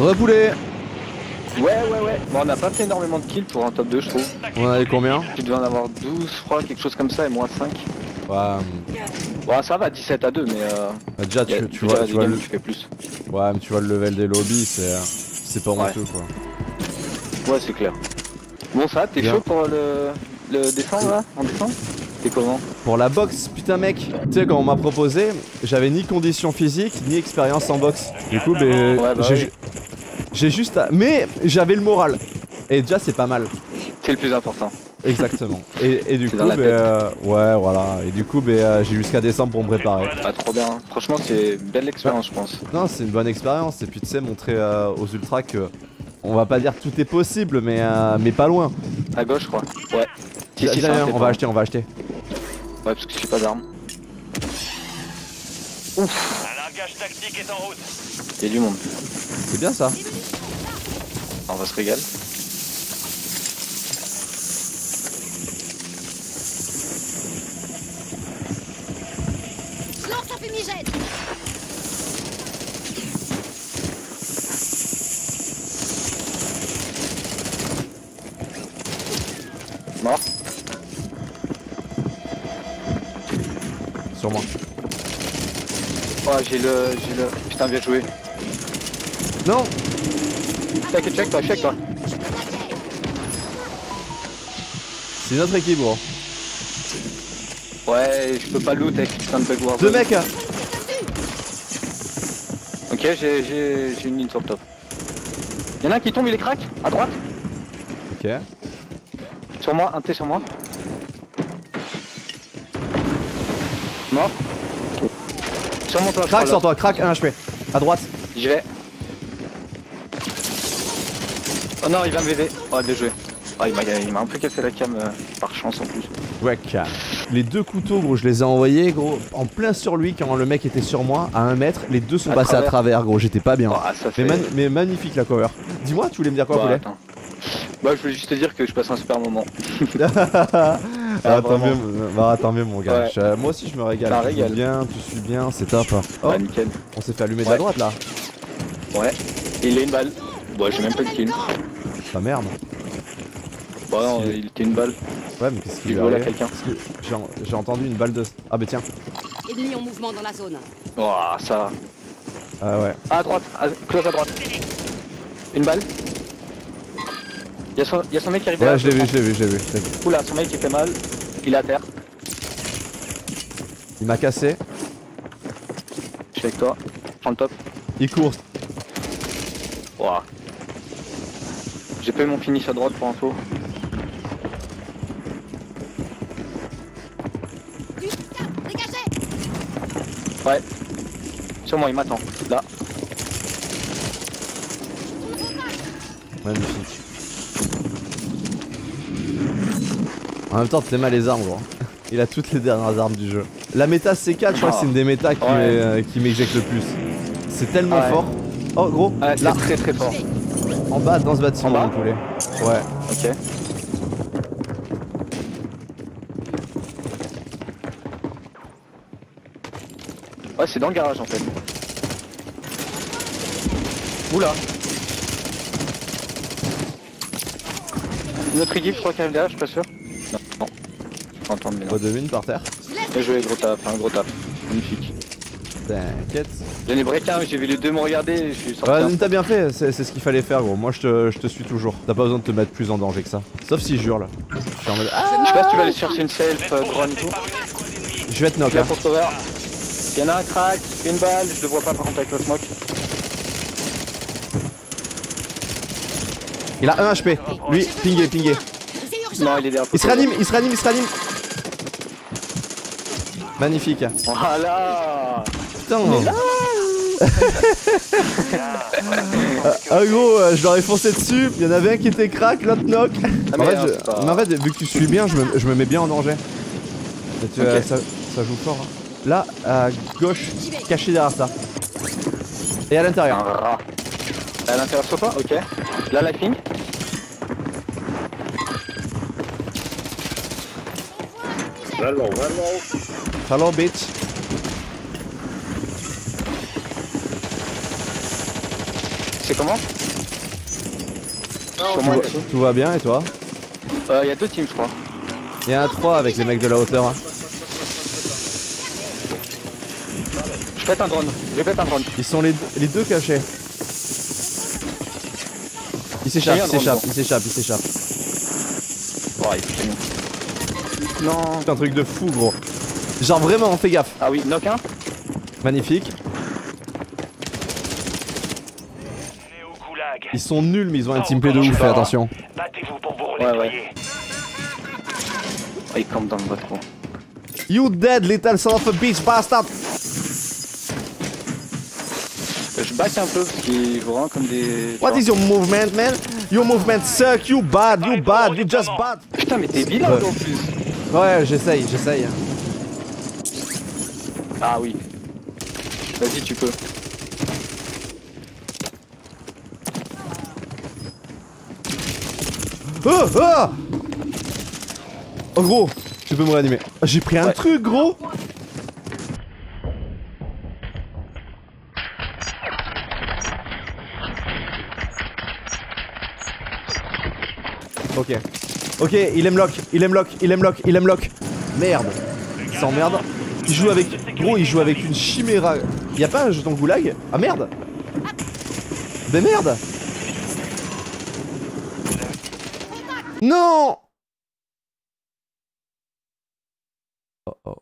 Repoulet. Ouais. Bon, on n'a pas fait énormément de kills pour un top 2, je trouve. On en avait combien? Tu devais en avoir 12, je crois, quelque chose comme ça, et moi 5. Ouais, Ça va, 17 à 2, mais déjà tu vois tu fais plus. Ouais, mais tu vois le level des lobbies, c'est pas honteux quoi. Ouais, c'est clair. Bon, ça, t'es chaud pour le descendre là, en descendre? T'es comment? Pour la boxe, putain mec, tu sais quand on m'a proposé, j'avais ni condition physique ni expérience en boxe. Du coup, j'ai juste mais j'avais le moral. Et déjà c'est pas mal. C'est le plus important. Exactement. Et du coup, ouais voilà. Et du coup, j'ai jusqu'à décembre pour me préparer. Ah, trop bien. Franchement, c'est une belle expérience, je pense. Non, c'est une bonne expérience. Et puis tu sais, montrer aux ultras que on va pas dire tout est possible, mais pas loin. À gauche, je crois. Ouais. Si, on va acheter. Ouais, parce que j'ai pas d'armes. Ouf. Un largage tactique est en route. Il y a du monde. C'est bien ça. On va se régaler. Lance un fumigène. Mort. Sur moi. Oh, j'ai le... Putain, bien joué. Non. Check toi. C'est notre équipe, gros. Ouais, je peux pas loot avec putain de bug war. Deux mecs. Ok, j'ai une ligne sur le top. Y'en a un qui tombe, il est crack, à droite. Ok. Sur moi, un T sur moi. Mort. Sur mon toit. Crack sur toi, crack 1 HP. À droite. J'y vais. Oh non, il va me VV. Oh, bien joué. Oh, il m'a un peu cassé la cam par chance en plus. Ouais, calme. Les deux couteaux, gros, je les ai envoyés, gros, en plein sur lui quand le mec était sur moi, à 1 mètre. Les deux sont passés à travers, gros, j'étais pas bien. Oh, ça fait... mais magnifique la cover. Dis-moi, tu voulais me dire quoi, Poulet? Bah, je voulais juste te dire que je passe un super moment. Tant mieux, mon gars. Ouais. Moi aussi, je me régale. Tu suis bien, c'est top. Oh, bah, nickel. On s'est fait allumer de la droite là. Ouais. Et il a une balle. Bon, j'ai même pas de kill. Ah merde. Bah non, il était une balle. Ouais, mais qu'est-ce qu'il Il lui volait à arrive? quelqu'un. J'ai entendu une balle de... Ah bah tiens. Ennemi en mouvement dans la zone. Oh, ça. Ah ouais. À droite, close à droite. Une balle. Y'a son mec qui arrive. Ouais, je l'ai vu. Oula, son mec il fait mal. Il est à terre. Il m'a cassé. Je suis avec toi. Prends le top. Il court. Wow. J'ai pas eu mon finish à droite pour info. Dégagez. Ouais. Sur moi, il m'attend. Là. Magnifique. En même temps, t'es mal les armes, gros. Il a toutes les dernières armes du jeu. La méta C4, je crois que c'est une des méta qui m'éjecte le plus. C'est tellement fort. Oh, gros. Ouais, c'est très très fort. En bas, dans ce bâtiment, mon poulet. Ouais. Ok. Ouais, c'est dans le garage en fait. Oula. Une autre équipe, je crois qu'elle est derrière, je suis pas sûr. Non. Je peux entendre, mais non. Pas de mine par terre. Bien joué, gros tap, un gros tap. Magnifique. T'inquiète. J'en ai break un, j'ai vu les deux me regarder, je suis sorti. Ouais, t'as bien fait, c'est ce qu'il fallait faire, gros. Moi, je te suis toujours. T'as pas besoin de te mettre plus en danger que ça. Sauf si je hurle. Je suis en mode. Ah, Je sais pas si tu vas aller chercher une self, drone et tout. je vais être knock, Là hein. pour cover. Y'en a un crack, une balle, je le vois pas par contre avec le smoke. Il a 1 HP. Lui, pingé. Non, il est derrière. Il se réanime. Magnifique. Voilà. Putain. Ah gros, je leur ai foncé dessus. Il y en avait un qui était crack, l'autre knock. Ah, en fait, vu que tu suis bien, je me mets bien en danger. Okay. Ça joue fort. Hein. Là, à gauche, caché derrière ça. Et à l'intérieur. Un rat. À l'intérieur sofa, ok. Là, la ping. Hello, bitch. C'est comment? Tout va bien et toi? Il y a 2 teams je crois. Il y a un 3 avec les mecs de la hauteur. Hein. Je pète un drone, Ils sont les deux cachés. Ils s'échappent. Ouais, non. C'est un truc de fou gros. Genre vraiment, fais gaffe. Ah oui, knock un. Magnifique. Ils sont nuls mais ils ont un teamplay de ouf, fais attention. Battez-vous pour vous renettoyer. Oh, il campe dans le bot gros. You dead little son of a bitch bastard. Je back un peu parce qu'ils vont vraiment comme des... What is your movement man? Your movement suck, you bad, you just bad. Putain mais t'es bilingue en plus. Ouais j'essaye. Ah oui. Vas-y tu peux. Oh gros, tu peux me réanimer. J'ai pris un truc gros. Ok, il aime lock. Merde. S'emmerde. Il joue avec une chiméra. Y'a pas un jeton goulag? Ah merde. Mais merde. Non. Oh.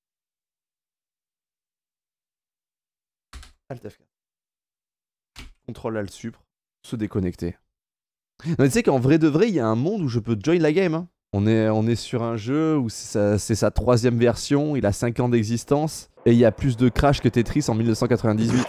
Alt F4. Contrôle Alt Supre. Se déconnecter. Non mais tu sais qu'en vrai de vrai, il y a un monde où je peux join la game. Hein. On est sur un jeu où c'est sa 3ème version, il a 5 ans d'existence, et il y a plus de crash que Tetris en 1998.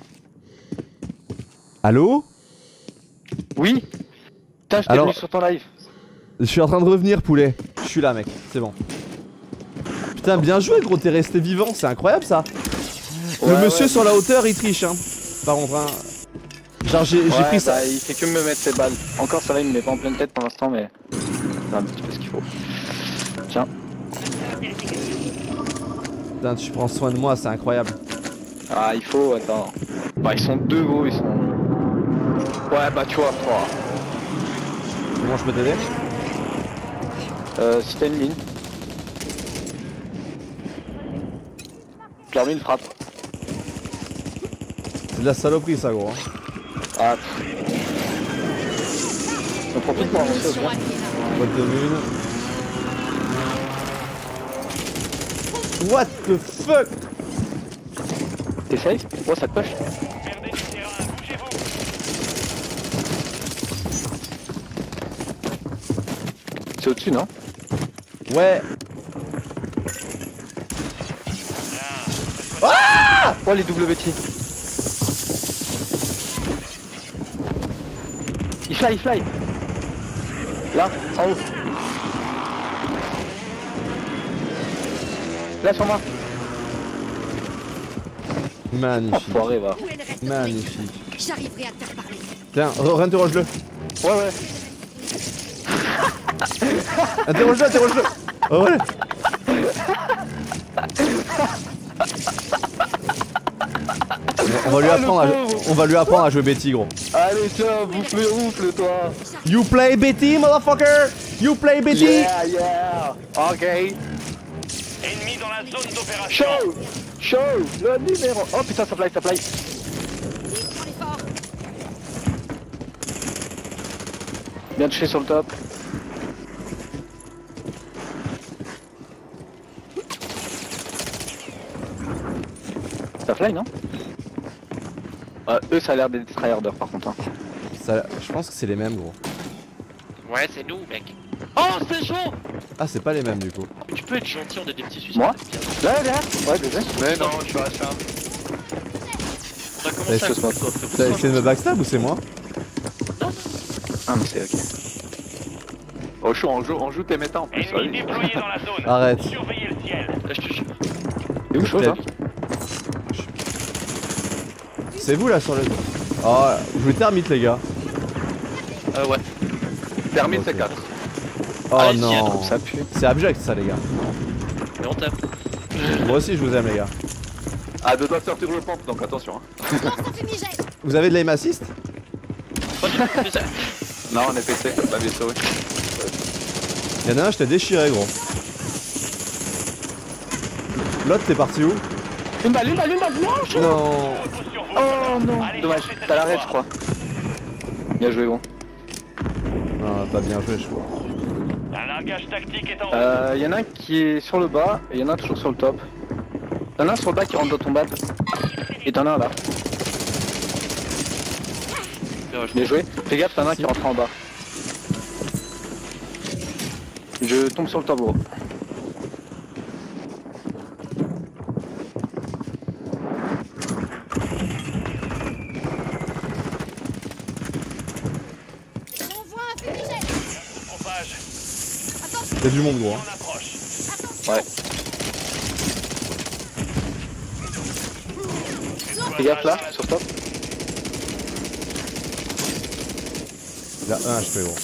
Allô? Oui. Putain, je t'ai vu sur ton live. Je suis en train de revenir poulet. Je suis là mec, c'est bon. Putain bien joué gros, t'es resté vivant, c'est incroyable ça. Le monsieur sur la hauteur il triche hein. Par contre hein. Genre j'ai pris ça. Bah, il fait que me mettre ses balles. Encore ça va, il me met pas en pleine tête pour l'instant mais... C'est un petit peu ce qu'il faut. Tiens. Putain tu prends soin de moi, c'est incroyable. Ah il faut, attends. Bah ils sont 2 gros, ils sont... Ouais bah tu vois, 3. Comment je peux t'aider? Si t'as une ligne. Permis une frappe. C'est de la saloperie ça gros. Hein. Ah on profite pour avancer aussi. Boîte de lune. What the fuck? T'essayes? Oh ça te push. C'est au-dessus non? Ouais. Ah! Oh les WT. Il fly. Là, en haut. Là sur moi. Magnifique. Enfoiré va. Magnifique. J'arriverai à te faire parler. Tiens, réinterroge-le. Ouais. Interroge-le. Oh ouais. On va lui apprendre à jouer Betty gros. Allez tiens, bouffe toi. You play Betty motherfucker. You play Betty. Yeah. Ok. Ennemi dans la zone d'opération. Show. Le numéro. Oh putain ça fly. Prends l'effort. Bien touché sur le top. Ça fly non? Eux ça a l'air des tryharders par contre hein. Ça, je pense que c'est les mêmes gros. Ouais c'est nous mec. Oh c'est chaud. Ah c'est pas les mêmes du coup. Tu peux être gentil, on a des petits suicides. Moi? Là derrière. Ouais désolé. Mais non je suis à ça. On a commencé à T'as essayé de me backstab ou c'est moi? Ah mais c'est ok. Oh chaud, on joue tes méta en plus. Ennemi déployé dans la zone. Arrête. Surveillez le ciel. Là je te jure. C'est où chose hein? C'est vous là sur le... Oh, je vous termite les gars. Ouais. Termine Ok. ces 4. Oh Allez, si, non. Ça pue. C'est abject ça les gars. Mais on tape. Moi aussi je vous aime les gars. Ah, 2 doigts de sortir le pompe, donc attention. Hein. Lance ton fumigène. Vous avez de l'aim assist? Non, on est pété, pas bien sauvé. Y'en a un, je t'ai déchiré, gros. L'autre, t'es parti où? Une balle, non, chaud. Non. Oh non, dommage, t'as l'arrêt, je crois. Bien joué, bon. Non, pas bien joué, je crois. Un largage tactique est en route. Y'en a un qui est sur le bas, et y'en a un toujours sur le top. Y'en a un sur le bas qui rentre dans ton bat. Et t'en as un là. Bien joué. Fais gaffe, t'en as un qui rentre en bas. Je tombe sur le top, gros. J'envoie un fumigène. Pompage. Attention, Y'a du monde, gros. On Hein. approche. attention. Ouais. Fais gaffe là, sur top. Y'a un HP, gros.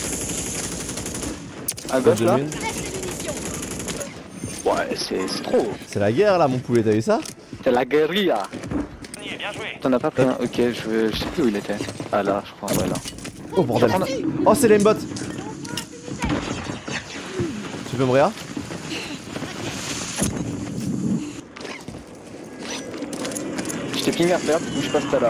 À gauche là. Demi. Reste les munitions. Ouais, c'est trop. C'est la guerre là, mon poulet, t'as vu ça? C'est la guérilla. Bien joué. T'en as pas pris un? Ok, je sais plus où il était. Ah là, je crois, ouais là. Oh bordel. Prends- Oh, c'est l'aimbot. Tu peux me réa? Je t'ai pingé à faire, je passe à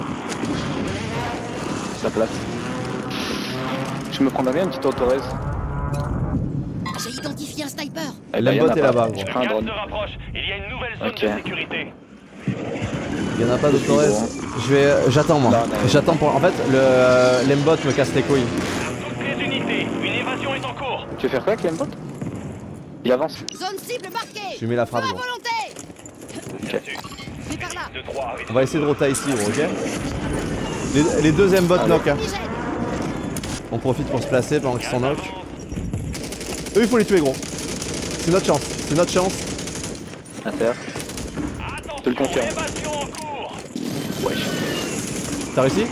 la place. Je me prendrais bien une petite autorèse. J'ai identifié un sniper. L'aimbot est là-bas, gros. Je Le prends un gaz drone. se rapproche. Il y a une nouvelle zone Ok. de sécurité. Y'en a pas d'autres reste. J'attends moi. Non, non. J'attends pour. En fait, l'aimbot me casse les couilles. Toutes les unités. Une évasion est en cours. Tu veux faire quoi avec l'aimbot? Il avance. Zone cible marquée. Je lui mets la frappe, Feu à gros. volonté. C'est par là. De 3 avec On va essayer de roter ici, gros, ok? Les deux aimbots Allez. knock. Hein. Fumigène. On profite pour se placer pendant qu'ils sont knock. Eux, il faut les tuer, gros. C'est notre chance. C'est notre chance. À terre. Attention, te le confirme. évasion en cours. Wesh. T'as réussi?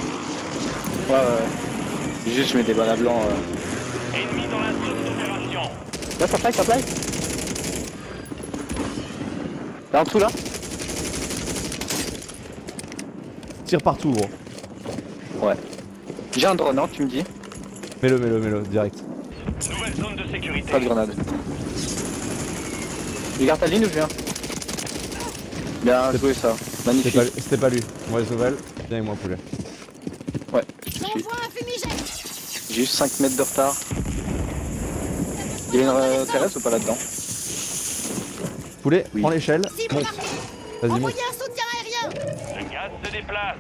Ouais. Juste, je mets des balles à blanc. Ennemi dans la zone d'opération. Là, ça fly. Là, en dessous, là. Tire partout, gros. Ouais. J'ai un drone, hein, tu me dis. Mets-le, direct. Nouvelle zone de sécurité. Pas de grenade. Il garde ta ligne ou je viens? Bien joué ça. Magnifique. C'était pas lui. Mauvaise nouvelle. Viens avec moi, poulet. Ouais, je te suis. J'envoie un fumigène. J'ai juste 5 mètres de retard. Il y a une terrasse ou pas là-dedans? Poulet, Oui. prends l'échelle. Cible Monte. marquée. Vas-y, monte. Envoyez un soutien aérien. Le gaz se déplace.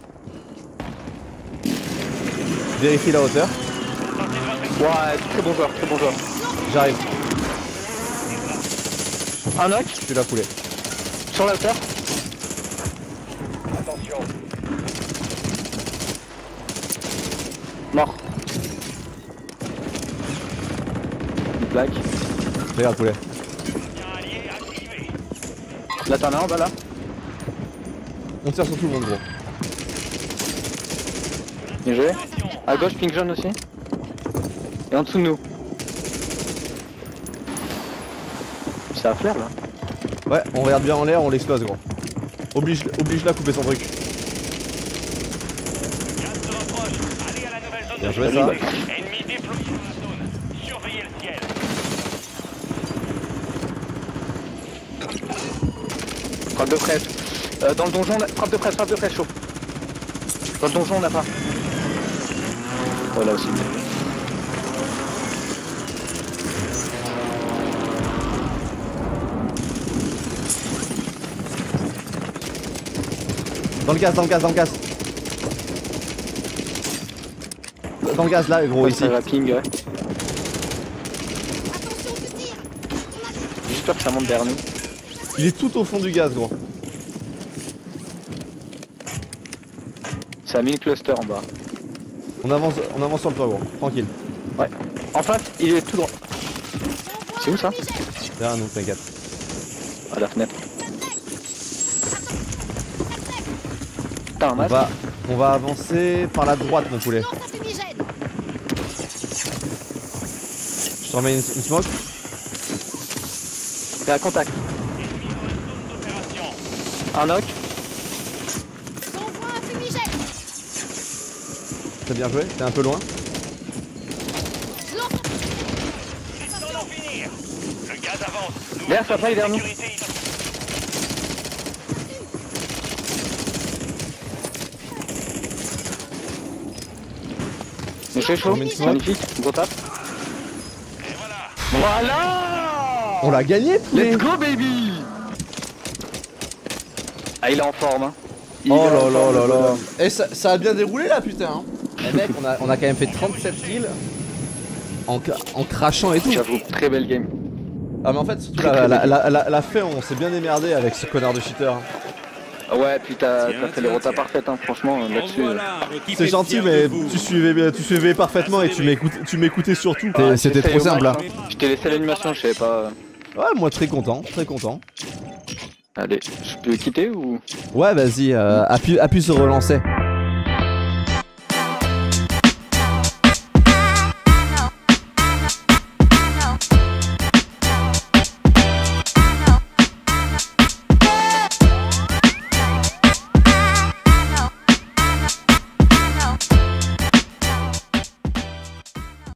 Vérifie la hauteur. Ouais, très bon joueur. J'arrive. Un knock, Je suis là, poulet. sur la hauteur. Attention. Mort. Une plaque. Regarde, poulet. Bien allié activé. Là t'en as un, bah là. On tire sur tout le monde, gros. Bien joué. À gauche, pink jaune aussi. Et en dessous de nous. C'est à flair là. Ouais, on regarde bien en l'air, on l'explose, gros. Oblige-la à couper son truc. Gaz se rapproche. Allez à la nouvelle zone Bien de joué, sécurité. ça. Ennemi déployé dans la zone. Surveillez le ciel. Frappe de fraîche. Dans le donjon, frappe de fraîche, chaud. Dans le donjon, on n'a pas. Oh là aussi. Dans le gaz. Dans le gaz là, gros, ici. Ça va ping, ouais. Attention du tir. J'ai peur que ça monte derrière nous. Il est tout au fond du gaz, gros. Ça a mis le cluster en bas. On avance sur le toit, gros. Tranquille. Ouais. En face, il est tout droit. C'est où ça? Derrière nous, t'inquiète. À la fenêtre. T'as un masque? On va avancer par la droite, mon poulet. Lance un fumigène. Je te remets une smoke. T'es à contact. Ennemi dans la zone d'opération. Un knock. J'envoie un fumigène. T'as bien joué, t'es un peu loin. Ils en ont finir. Le gaz avance. Derrière, ça paille derrière nous. Sécurité identifiée. Mais je suis chaud, magnifique, gros tap. Et voilà. Voilà. On l'a gagné, poulet. Let's go baby. Ah il est en forme hein. Il Oh est en là forme, là là le là. bonhomme. Et ça a bien déroulé là putain hein. Eh mec on a quand même fait 37 kills en crachant et tout. J'avoue, très belle game. Ah mais en fait surtout Très, très la fin on s'est bien démerdé avec ce connard de cheater hein. Ouais puis t'as fait les retas parfaites hein, franchement là-dessus. C'est gentil mais tu suivais parfaitement et tu m'écoutais surtout. C'était trop J'essaye au simple hein. max, hein. Je t'ai laissé l'animation, je savais pas. Ouais moi très content, très content. Allez, je peux quitter ou? Ouais vas-y appuie sur relancer.